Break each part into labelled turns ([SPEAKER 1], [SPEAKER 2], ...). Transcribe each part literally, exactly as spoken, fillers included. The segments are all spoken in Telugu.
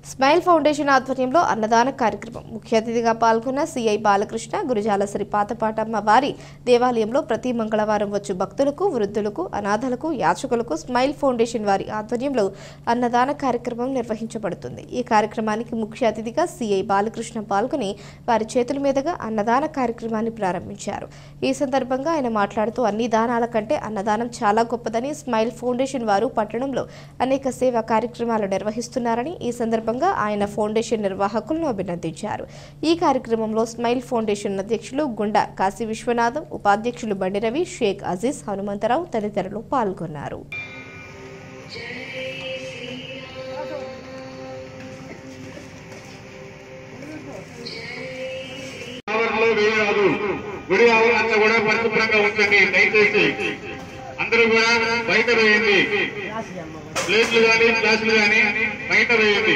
[SPEAKER 1] స్మైల్ ఫౌండేషన్ ఆధ్వర్యంలో అన్నదాన కార్యక్రమం ముఖ్య అతిథిగా పాల్గొన్న సిఐ బాలకృష్ణ గురుజాల శ్రీ పాతపాటమ్మ వారి దేవాలయంలో ప్రతి మంగళవారం వచ్చు భక్తులకు వృద్ధులకు అనాథలకు యాచకులకు స్మైల్ ఫౌండేషన్ వారి ఆధ్వర్యంలో అన్నదాన కార్యక్రమం నిర్వహించబడుతుంది। ఈ కార్యక్రమానికి ముఖ్య అతిథిగా సిఐ బాలకృష్ణ పాల్గొని వారి చేతుల మీదుగా అన్నదాన కార్యక్రమాన్ని ప్రారంభించారు। ఈ సందర్భంగా ఆయన మాట్లాడుతూ అన్ని దానాల కంటే అన్నదానం చాలా గొప్పదని స్మైల్ ఫౌండేషన్ వారు పట్టణంలో అనేక సేవా కార్యక్రమాలు నిర్వహిస్తున్నారని ఈ సందర్భంగా ఆయన ఫౌండేషన్ నిర్వాహకులను అభినందించారు। ఈ కార్యక్రమంలో స్మైల్ ఫౌండేషన్ అధ్యక్షులు గుండా కాశీ విశ్వనాథం, ఉపాధ్యక్షులు బండి రవి, షేక్ అజీజ్, హనుమంతరావు తదితరులు పాల్గొన్నారు।
[SPEAKER 2] గుడి ఆవరణంతా కూడా పరిశుభ్రంగా ఉంచండి। దయచేసి అందరూ కూడా బయట వేయండి, ప్లేట్లు కానీ గ్లాసులు కానీ బయట వేయండి।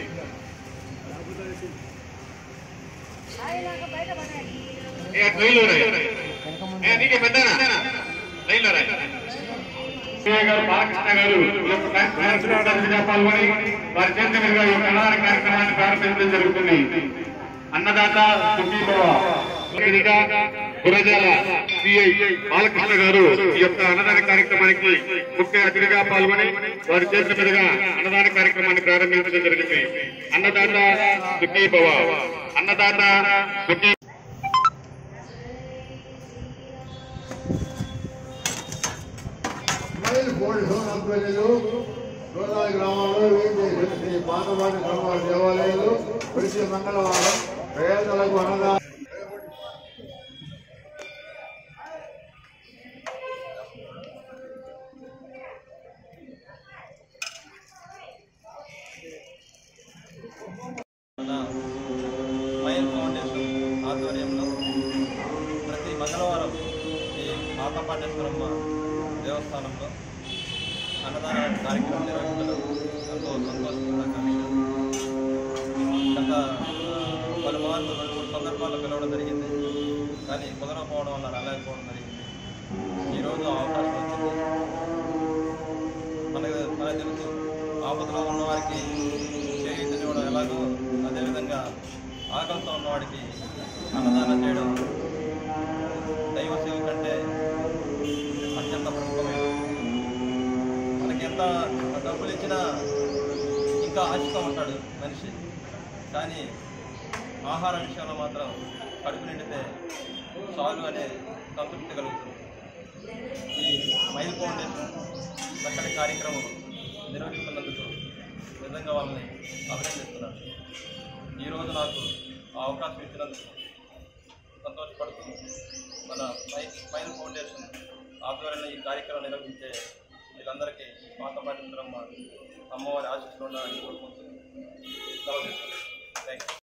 [SPEAKER 2] ట్రైన్లో నీకే పెద్దనా ట్రైన్లో గారు బాలకృష్ణ గారు పాల్గొని వారి చేతి మీదుగా ఈ అన్నదాన కార్యక్రమాన్ని ప్రారంభించడం జరుగుతుంది। అన్నదాత గురజాల సిఐ బాలకృష్ణ గారు ఈ యొక్క అన్నదాన కార్యక్రమానికి ముఖ్య అతిథిగా పాల్గొని వారి చేతుల మీదుగా అన్నదాన కార్యక్రమాన్ని ప్రారంభించడం జరిగింది। అన్నదాత సుఖీ భవ, అన్నదాత సుఖీ।
[SPEAKER 3] గోదావరి గ్రామంలో శ్రీ పాతపాటి గ్రామాల దేవాలయాలు ప్రతి మంగళవారం పేదలకు అన్నదానం
[SPEAKER 4] స్మైల్ ఫౌండేషన్ ఆధ్వర్యంలో ప్రతి మంగళవారం ఈ పాతపాటేశ్వరమ్మ దేవస్థానంలో అన్నదాన కార్యక్రమం నిర్వహించడం ఎంతో సంతోషకరమైన విషయం। గత పలుమార్లు రెండు మూడు సందర్భాల్లో పిలవడం జరిగింది, కానీ కుదరకపోవడం వల్ల రాలేకపోవడం జరిగింది। ఈరోజు అవకాశం వచ్చింది। మనకు మనకు తెలుసు, ఆపదలో ఉన్నవారికి చేయూతనివ్వడం ఎలాగో అదేవిధంగా ఆకలితో ఉన్నవాడికి అన్నదానం చేయడం దైవ సేవ కంటే అత్యంత ప్రముఖమైనది। మనకి ఎంత డబ్బులు ఇచ్చినా ఇంకా ఆశతో ఉంటాడు మనిషి, కానీ ఆహార విషయంలో మాత్రం కడుపు నిండితే చాలు అనే సంతృప్తి కలుగుతుంది। ఈ స్మైల్ ఫౌండేషన్ చక్కటి కార్యక్రమం నిర్వహిస్తున్నందుకు నిజంగా వాళ్ళని అభినందిస్తున్నాను। ఈరోజు నాకు ఆ అవకాశం ఇచ్చినందుకు సంతోషపడుతూ మన స్మైల్ ఫౌండేషన్ ఆధ్వర్యంలో ఈ కార్యక్రమం నిర్వహించే వీళ్ళందరికీ పాతపాటేశ్వరమ్మ అమ్మవారి ఆశీస్సులు ఉండాలని కోరుకుంటూ సెలవు తీసుకుంటాను। Thank you.